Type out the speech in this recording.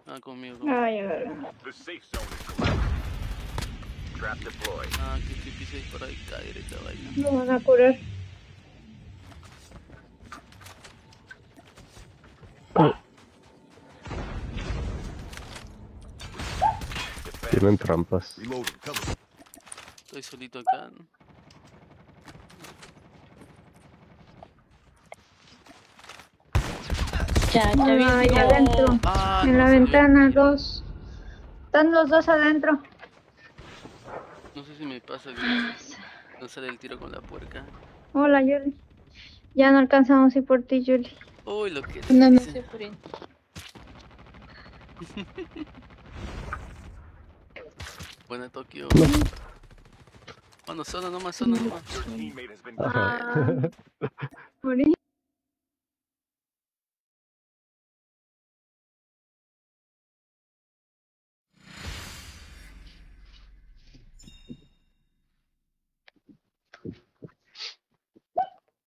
Ah, conmigo. Ay, a ver. The safe zone is collapsing. Trap deployed. Ah, que te empieza a disparar y caer esta vaina. No van a curar. Tienen trampas. Reloading. Cover. Estoy solito acá. Ya Ahí vi. adentro. Ah, En no, la sabía. ventana, dos. Están los dos adentro. No sé si me pasa que no sale el tiro con la puerca. Hola, Yuli. Ya no alcanzamos a ir por ti, Yuli. Uy, lo que No, no dice. sé por ahí. Buena Tokio. Bueno, zona nomás, zona nomás. Your teammate has been Ajá. Morí.